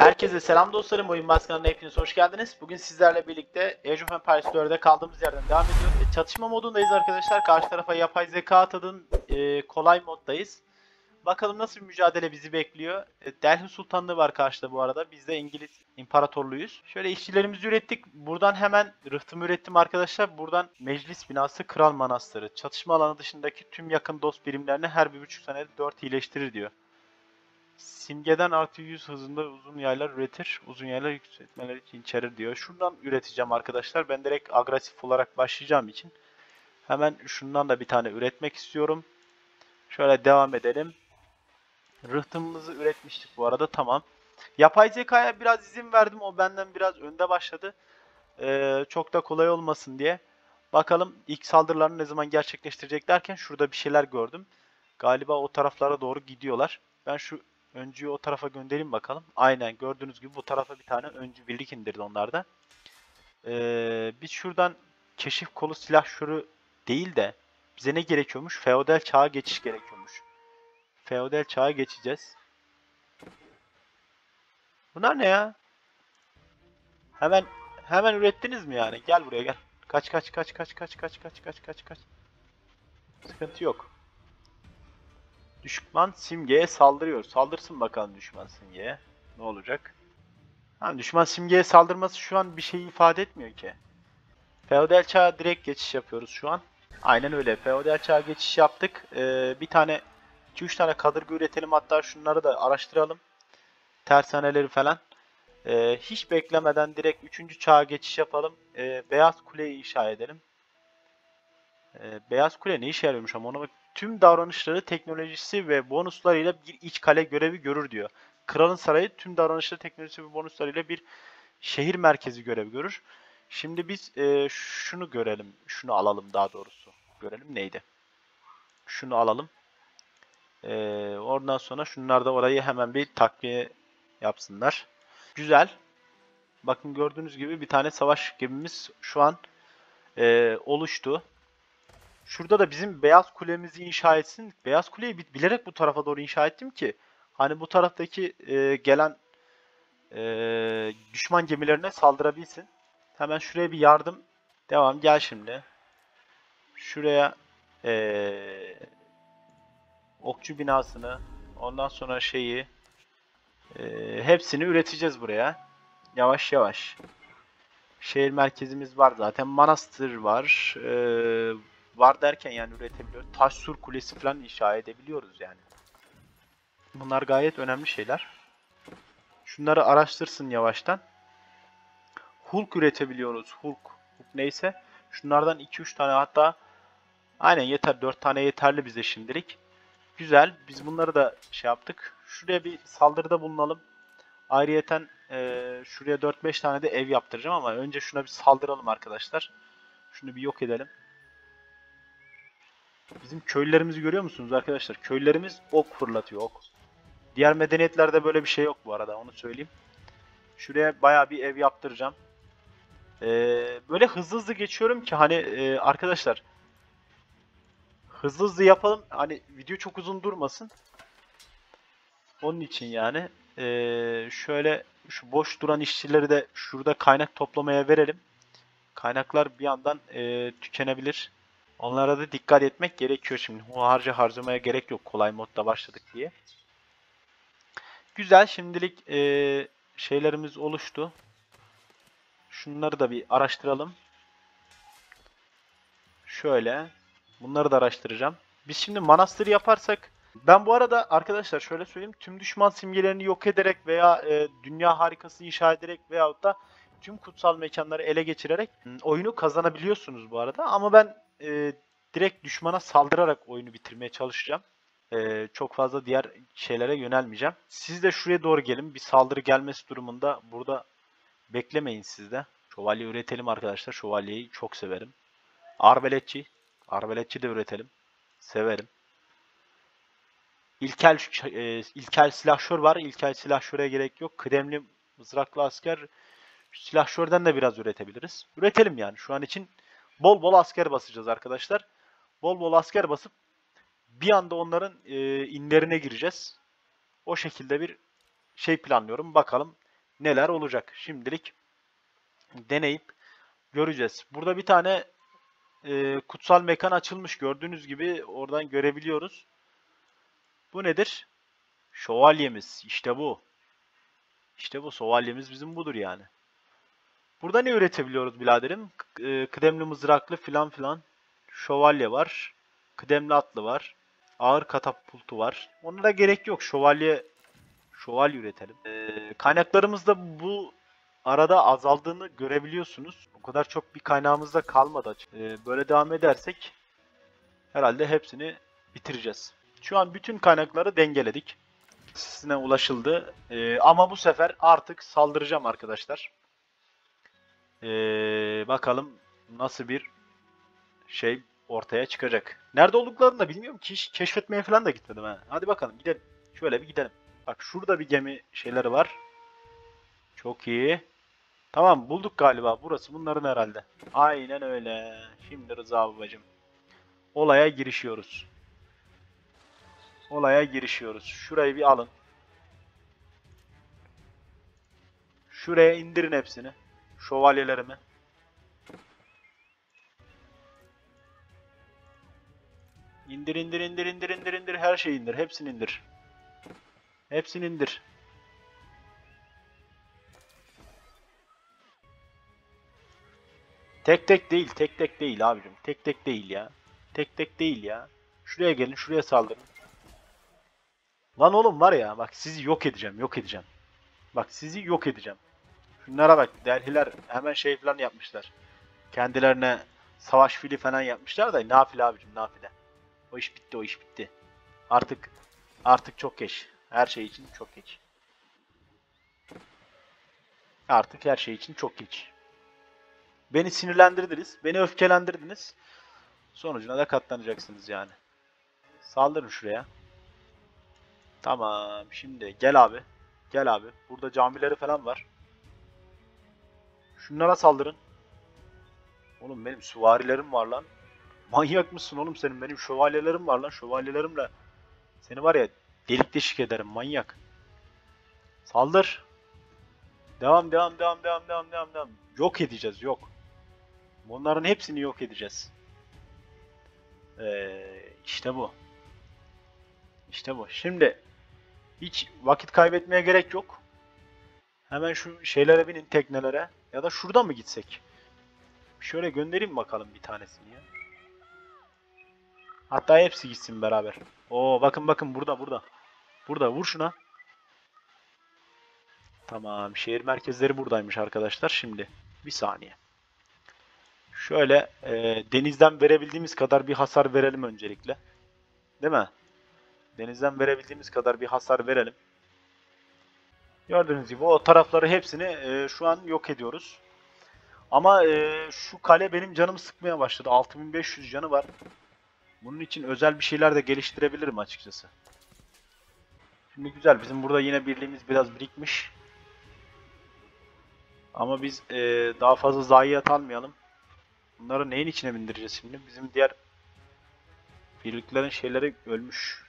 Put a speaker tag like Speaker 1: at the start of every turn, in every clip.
Speaker 1: Herkese selam dostlarım. Oyun Başkanı'na hepiniz hoş geldiniz. Bugün sizlerle birlikte Age of Empires 4'e kaldığımız yerden devam ediyoruz. Çatışma modundayız arkadaşlar. Karşı tarafa yapay zeka atadın. Kolay moddayız. Bakalım nasıl bir mücadele bizi bekliyor. Delhi Sultanlığı var karşıda bu arada. Biz de İngiliz İmparatorluğuyuz. Şöyle işçilerimizi ürettik. Buradan hemen rıhtımı ürettim arkadaşlar. Buradan meclis binası, kral manastırı. Çatışma alanı dışındaki tüm yakın dost birimlerini her 1,5 saniyede 4 iyileştirir diyor. Simgeden artı 100 hızında uzun yaylar üretir. Uzun yaylar yükseltmeleri için içerir diyor. Şuradan üreteceğim arkadaşlar. Ben direkt agresif olarak başlayacağım için. Hemen şundan da bir tane üretmek istiyorum. Şöyle devam edelim. Rıhtımımızı üretmiştik bu arada. Tamam. Yapay zekaya biraz izin verdim. O benden biraz önde başladı. Çok da kolay olmasın diye. Bakalım ilk saldırılarını ne zaman gerçekleştirecek derken şurada bir şeyler gördüm. Galiba o taraflara doğru gidiyorlar. Ben şu öncüyü o tarafa göndereyim bakalım. Aynen gördüğünüz gibi bu tarafa bir tane öncü birlik indirdi onlar da. Biz şuradan keşif kolu silah şuru değil de bize ne gerekiyormuş? Feodal çağa geçiş gerekiyormuş. Feodal çağa geçeceğiz. Bunlar ne ya? Hemen ürettiniz mi yani? Gel buraya gel. Kaç. Sıkıntı yok. Düşman simgeye saldırıyor. Saldırsın bakalım düşman simgeye. Ne olacak? Ha, düşman simgeye saldırması şu an bir şey ifade etmiyor ki. Feodal çağa direkt geçiş yapıyoruz şu an. Aynen öyle. Feodal çağa geçiş yaptık. Bir tane 2-3 tane kadırga üretelim. Hatta şunları da araştıralım. Tersaneleri falan. Hiç beklemeden direkt 3. çağa geçiş yapalım. Beyaz Kule'yi inşa edelim. Beyaz Kule ne işe yarıyormuş ama ona tüm davranışları, teknolojisi ve bonuslarıyla bir iç kale görevi görür diyor. Kralın sarayı tüm davranışları, teknolojisi ve bonuslarıyla bir şehir merkezi görevi görür. Şimdi biz şunu görelim, şunu alalım daha doğrusu. Görelim neydi? Şunu alalım. Oradan sonra şunlar da orayı hemen bir takviye yapsınlar. Güzel. Bakın gördüğünüz gibi bir tane savaş gemimiz şu an oluştu. Şurada da bizim Beyaz Kule'mizi inşa etsin. Beyaz Kule'yi bilerek bu tarafa doğru inşa ettim ki hani bu taraftaki gelen düşman gemilerine saldırabilsin. Hemen şuraya bir yardım. Devam gel şimdi. Şuraya okçu binasını ondan sonra şeyi hepsini üreteceğiz buraya. Yavaş yavaş. Şehir merkezimiz var zaten. Manastır var. Var derken yani üretebiliyoruz. Taş Sur Kulesi falan inşa edebiliyoruz yani. Bunlar gayet önemli şeyler. Şunları araştırsın yavaştan. Hulk üretebiliyoruz. Hulk neyse. Şunlardan 2-3 tane hatta aynen yeter. 4 tane yeterli bize şimdilik. Güzel. Biz bunları da şey yaptık. Şuraya bir saldırıda bulunalım. Ayrıyeten şuraya 4-5 tane de ev yaptıracağım ama önce şuna bir saldıralım arkadaşlar. Şunu bir yok edelim. Bizim köylerimizi görüyor musunuz arkadaşlar? Köylerimiz ok fırlatıyor, ok. Diğer medeniyetlerde böyle bir şey yok bu arada, onu söyleyeyim. Şuraya bayağı bir ev yaptıracağım. Böyle hızlı hızlı geçiyorum ki hani arkadaşlar hızlı hızlı yapalım. Hani video çok uzun durmasın. Onun için yani şöyle şu boş duran işçileri de şurada kaynak toplamaya verelim. Kaynaklar bir yandan tükenebilir. Onlara da dikkat etmek gerekiyor şimdi. Harcamaya gerek yok kolay modda başladık diye. Güzel, şimdilik şeylerimiz oluştu. Şunları da bir araştıralım. Şöyle. Bunları da araştıracağım. Biz şimdi manastır yaparsak ben bu arada arkadaşlar şöyle söyleyeyim. Tüm düşman simgelerini yok ederek veya dünya harikası inşa ederek veyahut da tüm kutsal mekanları ele geçirerek oyunu kazanabiliyorsunuz bu arada. Ama ben direkt düşmana saldırarak oyunu bitirmeye çalışacağım. Çok fazla diğer şeylere yönelmeyeceğim. Siz de şuraya doğru gelin. Bir saldırı gelmesi durumunda burada beklemeyin siz de. Şövalye üretelim arkadaşlar. Şövalyeyi çok severim. Arbeletçi. Arbeletçi de üretelim. Severim. İlkel silahşör var. İlkel silahşöre gerek yok. Kıdemli mızraklı asker. Silahşörden de biraz üretebiliriz. Üretelim yani. Şu an için bol bol asker basacağız arkadaşlar. Bol bol asker basıp bir anda onların inlerine gireceğiz. O şekilde bir şey planlıyorum. Bakalım neler olacak. Şimdilik deneyip göreceğiz. Burada bir tane kutsal mekan açılmış. Gördüğünüz gibi oradan görebiliyoruz. Bu nedir? Şövalyemiz. İşte bu. İşte bu şövalyemiz bizim budur yani. Burada ne üretebiliyoruz biraderim? Kıdemli mızraklı filan filan. Şövalye var. Kıdemli atlı var. Ağır katapultu var. Onlara gerek yok. Şövalye üretelim. Kaynaklarımız da bu arada azaldığını görebiliyorsunuz. O kadar çok bir kaynağımız da kalmadı açık. Böyle devam edersek herhalde hepsini bitireceğiz. Şu an bütün kaynakları dengeledik. Sizine ulaşıldı. Ama bu sefer artık saldıracağım arkadaşlar. Bakalım nasıl bir şey ortaya çıkacak. Nerede olduklarını da bilmiyorum ki, hiç keşfetmeye falan da gitmedim ha. Hadi bakalım gidelim. Şöyle bir gidelim. Bak şurada bir gemi şeyleri var. Çok iyi. Tamam bulduk galiba. Burası bunların herhalde. Aynen öyle. Şimdi Rıza babacığım. Olaya girişiyoruz. Olaya girişiyoruz. Şurayı bir alın. Şuraya indirin hepsini. Şövalyelerimi. İndir indir indir indir indir indir. Her şeyi indir. Hepsini indir. Hepsini indir. Tek tek değil. Tek tek değil abicim. Tek tek değil ya. Tek tek değil ya. Şuraya gelin. Şuraya saldırın. Lan oğlum var ya. Bak sizi yok edeceğim. Yok edeceğim. Bak sizi yok edeceğim. Şunlara bak. Delhiler hemen şey falan yapmışlar. Kendilerine savaş fili falan yapmışlar da nafile abicim nafile. O iş bitti, o iş bitti. Artık çok geç. Her şey için çok geç. Artık her şey için çok geç. Beni sinirlendirdiniz, beni öfkelendirdiniz. Sonucuna da katlanacaksınız yani. Saldırın şuraya. Tamam, şimdi gel abi. Gel abi. Burada camileri falan var. Şunlara saldırın. Oğlum benim süvarilerim var lan. Manyak mısın oğlum senin? Benim şövalyelerim var lan. Şövalyelerimle seni var ya delik deşik ederim manyak. Saldır. Devam devam devam devam devam devam devam. Yok edeceğiz yok. Bunların hepsini yok edeceğiz. İşte bu. İşte bu. Şimdi hiç vakit kaybetmeye gerek yok. Hemen şu şeylere binin teknelere. Ya da şuradan mı gitsek? Şöyle göndereyim bakalım bir tanesini ya. Hatta hepsi gitsin beraber. Oo bakın bakın burada burada. Burada vur şuna. Tamam şehir merkezleri buradaymış arkadaşlar. Şimdi bir saniye. Şöyle denizden verebildiğimiz kadar bir hasar verelim öncelikle. Değil mi? Denizden verebildiğimiz kadar bir hasar verelim. Gördüğünüz gibi o tarafları hepsini şu an yok ediyoruz. Ama şu kale benim canımı sıkmaya başladı. 6500 canı var. Bunun için özel bir şeyler de geliştirebilirim açıkçası. Şimdi güzel. Bizim burada yine birliğimiz biraz birikmiş. Ama biz daha fazla zayiat almayalım. Bunları neyin içine bindireceğiz şimdi? Bizim diğer birliklerin şeyleri ölmüş.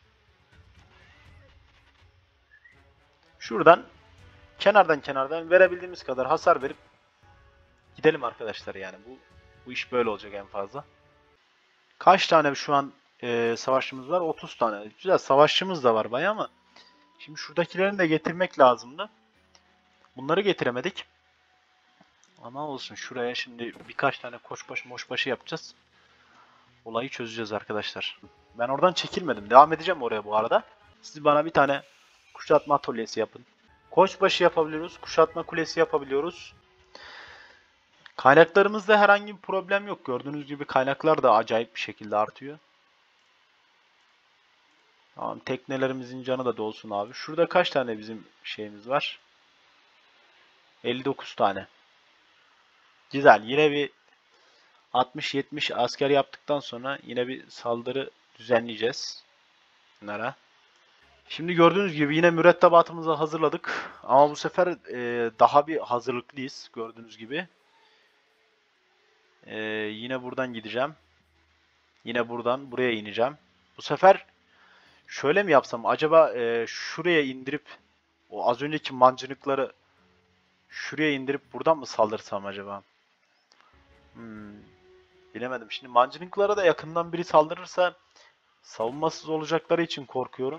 Speaker 1: Şuradan kenardan verebildiğimiz kadar hasar verip gidelim arkadaşlar yani. Bu iş böyle olacak en fazla. Kaç tane şu an savaşçımız var? 30 tane. Güzel savaşçımız da var bayağı ama şimdi şuradakilerini de getirmek lazımdı. Bunları getiremedik. Ama olsun şuraya şimdi birkaç tane koçbaşı moşbaşı yapacağız. Olayı çözeceğiz arkadaşlar. Ben oradan çekilmedim. Devam edeceğim oraya bu arada. Siz bana bir tane kuşatma atölyesi yapın. Koçbaşı yapabiliyoruz. Kuşatma kulesi yapabiliyoruz. Kaynaklarımızda herhangi bir problem yok. Gördüğünüz gibi kaynaklar da acayip bir şekilde artıyor. Tamam teknelerimizin canı da dolsun abi. Şurada kaç tane bizim şeyimiz var? 59 tane. Güzel. Yine bir 60-70 asker yaptıktan sonra yine bir saldırı düzenleyeceğiz bunlara. Şimdi gördüğünüz gibi yine mürettebatımızı hazırladık. Ama bu sefer daha bir hazırlıklıyız gördüğünüz gibi. Yine buradan gideceğim. Yine buradan buraya ineceğim. Bu sefer şöyle mi yapsam? Acaba şuraya indirip o az önceki mancınıkları Şuraya indirip buradan mı saldırsam acaba? Bilemedim. Şimdi mancınıklara da yakından biri saldırırsa savunmasız olacakları için korkuyorum.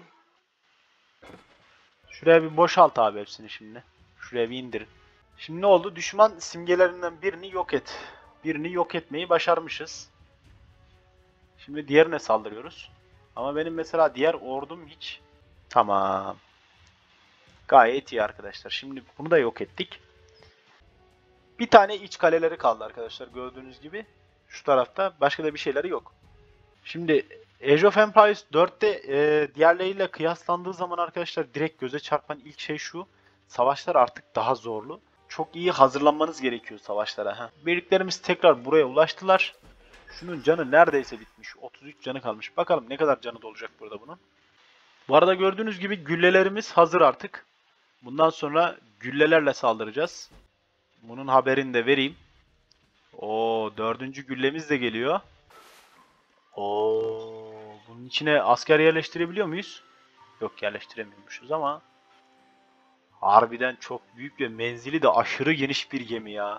Speaker 1: Şuraya bir boşalt abi hepsini şimdi. Şuraya bir indirin. Şimdi ne oldu? Düşman simgelerinden birini yok et. Birini yok etmeyi başarmışız. Şimdi diğerine saldırıyoruz. Ama benim mesela diğer ordum hiç... Tamam. Gayet iyi arkadaşlar. Şimdi bunu da yok ettik. Bir tane iç kaleleri kaldı arkadaşlar gördüğünüz gibi. Şu tarafta başka da bir şeyleri yok. Şimdi Age of Empires 4'te diğerleriyle kıyaslandığı zaman arkadaşlar direkt göze çarpan ilk şey şu. Savaşlar artık daha zorlu. Çok iyi hazırlanmanız gerekiyor savaşlara. Birliklerimiz tekrar buraya ulaştılar. Şunun canı neredeyse bitmiş. 33 canı kalmış. Bakalım ne kadar canı dolacak burada bunun. Bu arada gördüğünüz gibi güllelerimiz hazır artık. Bundan sonra güllelerle saldıracağız. Bunun haberini de vereyim. O dördüncü güllemiz de geliyor. Bunun içine asker yerleştirebiliyor muyuz? Yok yerleştiremiyormuşuz ama harbiden çok büyük ve menzili de aşırı geniş bir gemi ya.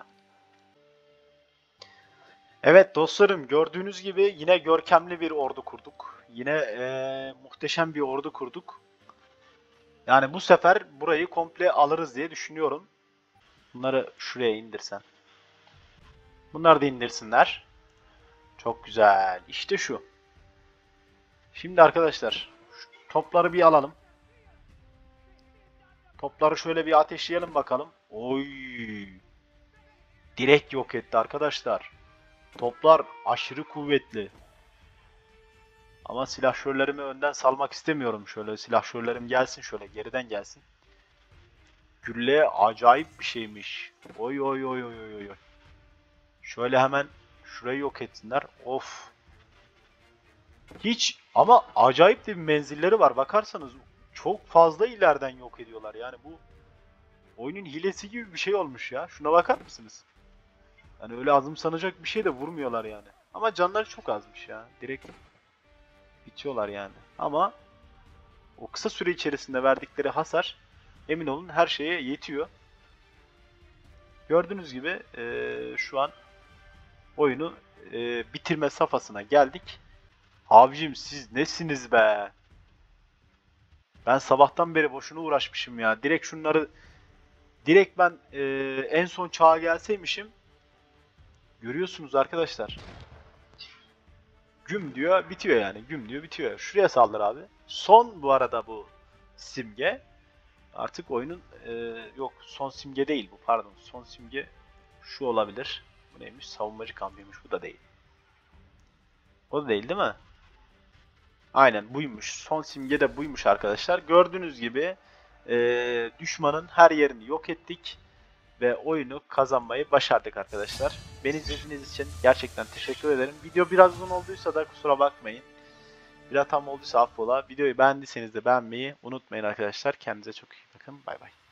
Speaker 1: Evet dostlarım gördüğünüz gibi yine görkemli bir ordu kurduk. Yine muhteşem bir ordu kurduk. Yani bu sefer burayı komple alırız diye düşünüyorum. Bunları şuraya indirsen. Bunlar da indirsinler. Çok güzel. İşte şu. Şimdi arkadaşlar şu topları bir alalım. Topları şöyle bir ateşleyelim bakalım. Oy! Direkt yok etti arkadaşlar. Toplar aşırı kuvvetli. Ama silahşörlerimi önden salmak istemiyorum. Şöyle silahşörlerim gelsin şöyle geriden gelsin. Gülle acayip bir şeymiş. Oy oy oy oy oy oy. Şöyle hemen şurayı yok etsinler. Of. Hiç ama acayip de bir menzilleri var. Bakarsanız çok fazla ileriden yok ediyorlar. Yani bu oyunun hilesi gibi bir şey olmuş ya. Şuna bakar mısınız? Yani öyle azımsanacak bir şey de vurmuyorlar yani. Ama canları çok azmış ya. Direkt bitiyorlar yani. Ama o kısa süre içerisinde verdikleri hasar emin olun her şeye yetiyor. Gördüğünüz gibi şu an oyunu bitirme safhasına geldik. Abicim siz nesiniz be? Ben sabahtan beri boşuna uğraşmışım ya. Direkt ben en son çağa gelseymişim. Görüyorsunuz arkadaşlar. Güm diyor bitiyor yani. Güm diyor bitiyor. Şuraya saldır abi. Son bu arada bu simge. Artık oyunun yok son simge değil bu pardon. Son simge şu olabilir. Bu neymiş? Savunmacı kampıymış. Bu da değil. O da değil değil mi? Aynen buymuş. Son simge de buymuş arkadaşlar. Gördüğünüz gibi düşmanın her yerini yok ettik. Ve oyunu kazanmayı başardık arkadaşlar. Beni izlediğiniz için gerçekten teşekkür ederim. Video biraz uzun olduysa da kusura bakmayın. Bir hatam olduysa affola. Videoyu beğendiyseniz de beğenmeyi unutmayın arkadaşlar. Kendinize çok iyi bakın. Bay bay.